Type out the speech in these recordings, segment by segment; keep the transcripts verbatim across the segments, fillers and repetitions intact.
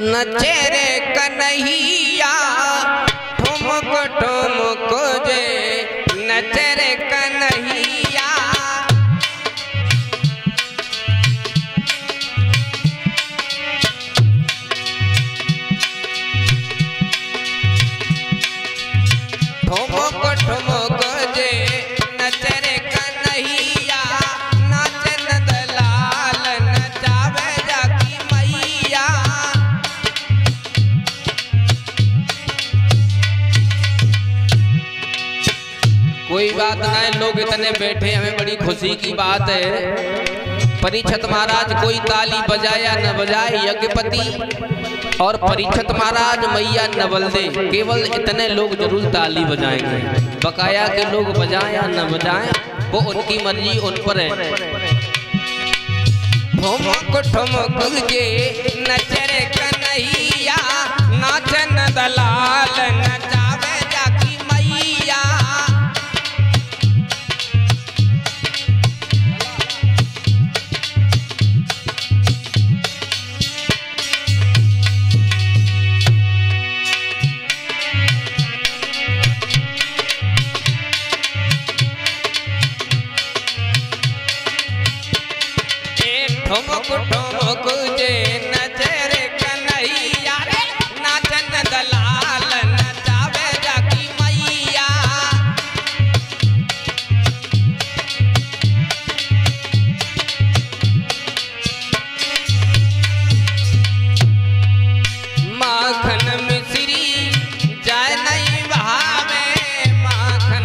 नचे रे कन्हैया ठुमक ठुमक जे नचे रे कन्हैया। ठुमक ठुमक जे नचे रे कन्हैया नाचे नंदलाल नचावे जाकी मैया। कोई बात नहीं, लोग इतने बैठे हमें बड़ी खुशी की बात है। परीक्षित महाराज कोई ताली बजाया न बजाए यज्ञपति और परीक्षित महाराज मैया न बल दे, केवल इतने लोग जरूर ताली बजाएंगे। बकाया के लोग बजाएं या न बजाएं वो उनकी मर्जी, उन पर है। ठुमक ठुमक जे नचे रे कन्हैया नाचे नंदलाल नचावे जाकी मैया। ठुमक ठुमक जे नचे रे कन्हैया रे नाचे नंदलाल नचावे जाकी मैया। माखन मिश्री जाय नहीं बहावे, माखन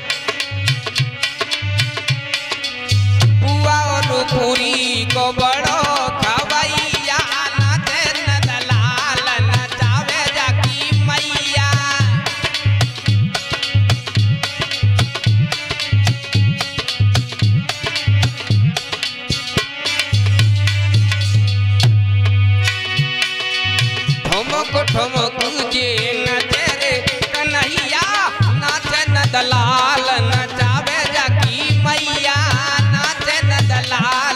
पुआ और पूरी को बड़ो खवैया नाचे नंदलाल नचावे जाकी मैया। ठुमक ठुमक जे नचे रे कन्हैया नाचे नंदलाल नचावे जाकी मैया। नाचे नंदलाल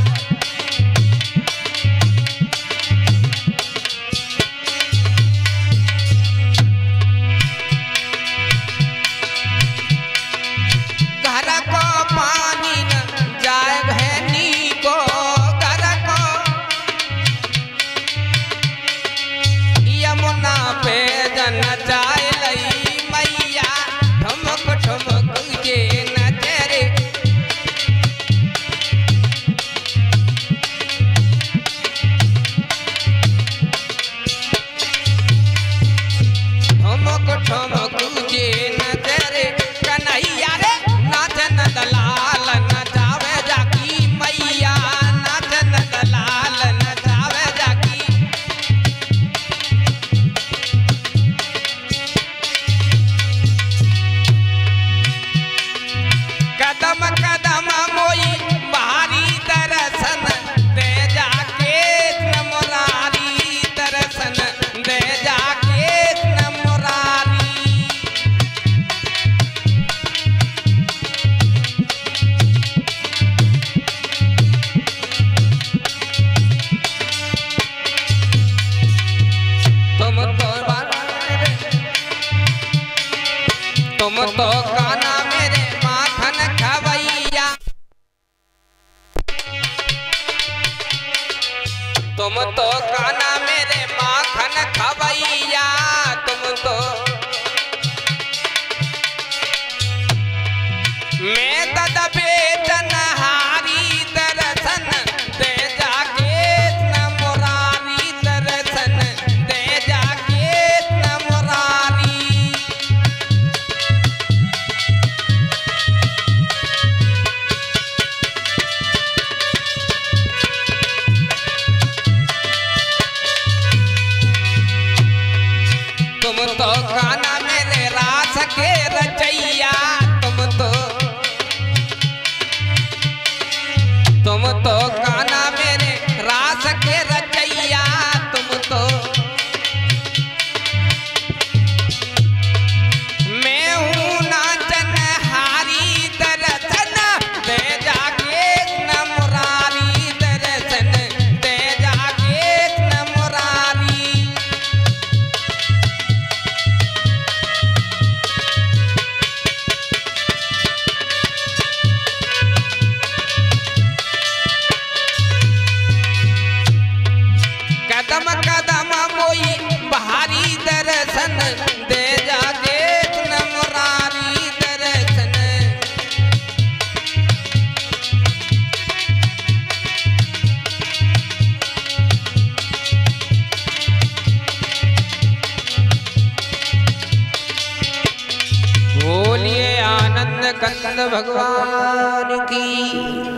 घर को पानी न जाए भैनी को, घर को यमुना पे जन जाए लई मैया। ठुमक ठुमक जे नचे रे ठुमक ठुमक जे नचे रे कन्हैया रे नाचे नंदलाल नचावे जाकी मैया। नाचे नंदलाल नचावे जाकी। कदम कदम मोई बाहरी दर्शन दे जाके न मुरारी, दर्शन दे जाके न मुरारी। तुम तो तुम तो काना मेरे माखन खवैया, तुम तो काना मेरे माखन खवैया। तुम तो मैं तद बेचन हारी दर्शन दे जाके न मुरारी, दर्शन दे जाके न मुरारी। तुम तो काना मेरे रास के रचैया, तुम तो तुम तो काना मेरे रास के रचैया। तुम तो मैं हूँ नाचन हारी दर्शन दे जाके न मुरारी, दर्शन दे जाके न मुरारी। स्कंद भगवान की।